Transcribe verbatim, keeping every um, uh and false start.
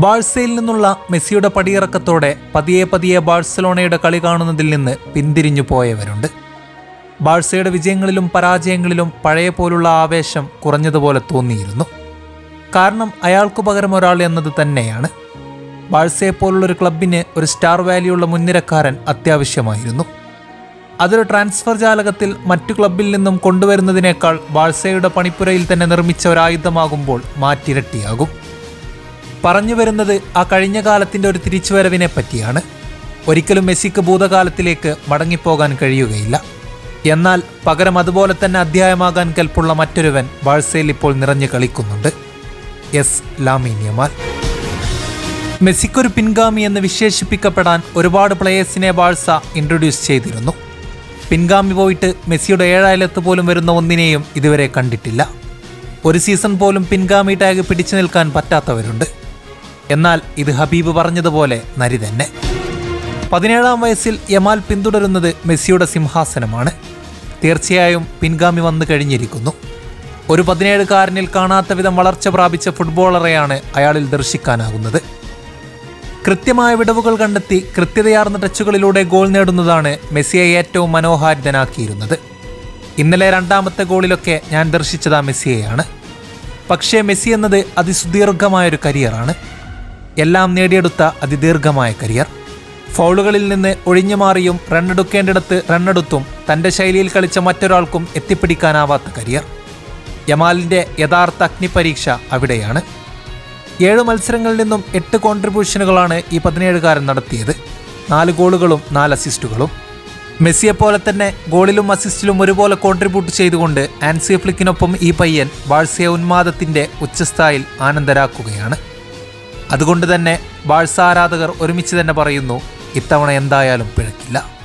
ബാഴ്സയിൽ നിന്നുള്ള മെസ്സിയുടെ പടിയിറക്കത്തോടെ പതിയെ പതിയെ ബാഴ്സലോണയുടെ കളി കാണുന്നതിൽ നിന്ന് പിന്തിരിഞ്ഞു പോയവരുണ്ട്. ബാഴ്സയുടെ വിജയങ്ങളിലും പരാജയങ്ങളിലും പഴയ പോലുള്ള ആവേശം കുറഞ്ഞതുപോലെ തോന്നിയിരുന്നു. കാരണം അയാൾക്കു പകരം ഒരാൾ എന്നത് തന്നെയാണ്. ബാഴ്സയെപ്പോലുള്ളൊരു ക്ലബിന് ഒരു സ്റ്റാർ വാല്യുള്ള മുൻനിരക്കാരൻ അത്യാവശ്യമായിരുന്നു. അതൊരു ട്രാൻസ്ഫർ ജാലകത്തിൽ മറ്റു ക്ലബിൽ നിന്നും കൊണ്ടുവരുന്നതിനേക്കാൾ ബാഴ്സയുടെ പണിപ്പുരയിൽ തന്നെ നിർമ്മിച്ച ഒരായുധമാകുമ്പോൾ മാറ്റിരട്ടിയാകും. പറഞ്ഞു വരുന്നത് ആ കഴിഞ്ഞ കാലത്തിൻ്റെ ഒരു തിരിച്ചുവരവിനെ പറ്റിയാണ്. ഒരിക്കലും മെസ്സിക്ക് ഭൂതകാലത്തിലേക്ക് മടങ്ങിപ്പോകാൻ കഴിയുകയില്ല. എന്നാൽ പകരം അതുപോലെ തന്നെ അധ്യായമാകാൻ കെൽപ്പുള്ള മറ്റൊരുവൻ ബാഴ്സയിൽ ഇപ്പോൾ നിറഞ്ഞു കളിക്കുന്നുണ്ട്. S Lamine Yamal. മെസ്സിക്കൊരു പിൻഗാമി എന്ന് വിശേഷിപ്പിക്കപ്പെടാൻ ഒരുപാട് പ്ലേയേഴ്സിനെ ബാഴ്സ ഇൻട്രൊഡ്യൂസ് ചെയ്തിരുന്നു. പിൻഗാമി പോയിട്ട് മെസ്സിയുടെ ഏഴായിലത്ത് പോലും വരുന്ന ഒന്നിനെയും ഇതുവരെ കണ്ടിട്ടില്ല. ഒരു സീസൺ പോലും പിൻഗാമി ടാഗ് പിടിച്ചു നിൽക്കാൻ പറ്റാത്തവരുണ്ട്. എന്നാൽ ഇത് ഹബീബ് പറഞ്ഞതുപോലെ നരി തന്നെ. പതിനേഴാം വയസ്സിൽ യമാൽ പിന്തുടരുന്നത് മെസ്സിയുടെ സിംഹാസനമാണ്. തീർച്ചയായും പിൻഗാമി വന്നു കഴിഞ്ഞിരിക്കുന്നു. ഒരു പതിനേഴുകാരനിൽ കാണാത്ത വിധം വളർച്ച പ്രാപിച്ച ഫുട്ബോളറെയാണ് അയാളിൽ ദർശിക്കാനാകുന്നത്. കൃത്യമായ വിടവുകൾ കണ്ടെത്തി കൃത്യതയാർന്ന ടച്ചുകളിലൂടെ ഗോൾ നേടുന്നതാണ് മെസ്സിയെ ഏറ്റവും മനോഹാരിതനാക്കിയിരുന്നത്. ഇന്നലെ രണ്ടാമത്തെ ഗോളിലൊക്കെ ഞാൻ ദർശിച്ചത് ആ മെസ്സിയെയാണ്. പക്ഷേ മെസ്സി എന്നത് അതിസുദീർഘമായൊരു കരിയറാണ്. എല്ലാം നേടിയെടുത്ത അതിദീർഘമായ കരിയർ. ഫൗളുകളിൽ നിന്ന് ഒഴിഞ്ഞു മാറിയും റണ്ണെടുക്കേണ്ടിടത്ത് റണ്ണെടുത്തും തൻ്റെ ശൈലിയിൽ കളിച്ച മറ്റൊരാൾക്കും എത്തിപ്പിടിക്കാനാവാത്ത കരിയർ. യമാലിൻ്റെ യഥാർത്ഥ അഗ്നിപരീക്ഷ അവിടെയാണ്. ഏഴ് മത്സരങ്ങളിൽ നിന്നും എട്ട് കോൺട്രിബ്യൂഷനുകളാണ് ഈ പതിനേഴുകാരൻ നടത്തിയത്. നാല് ഗോളുകളും നാല് അസിസ്റ്റുകളും. മെസ്സിയെപ്പോലെ തന്നെ ഗോളിലും അസിസ്റ്റിലും ഒരുപോലെ കോൺട്രിബ്യൂട്ട് ചെയ്തുകൊണ്ട് ആൻസി ഫ്ലിക്കിനൊപ്പം ഈ പയ്യൻ ബാഴ്സയെ ഉന്മാദത്തിൻ്റെ ഉച്ചസ്ഥായിൽ ആനന്ദരാക്കുകയാണ്. അതുകൊണ്ട് തന്നെ ബാഴ്സ ആരാധകർ ഒരുമിച്ച് തന്നെ പറയുന്നു, ഇത്തവണ എന്തായാലും പിഴക്കില്ല.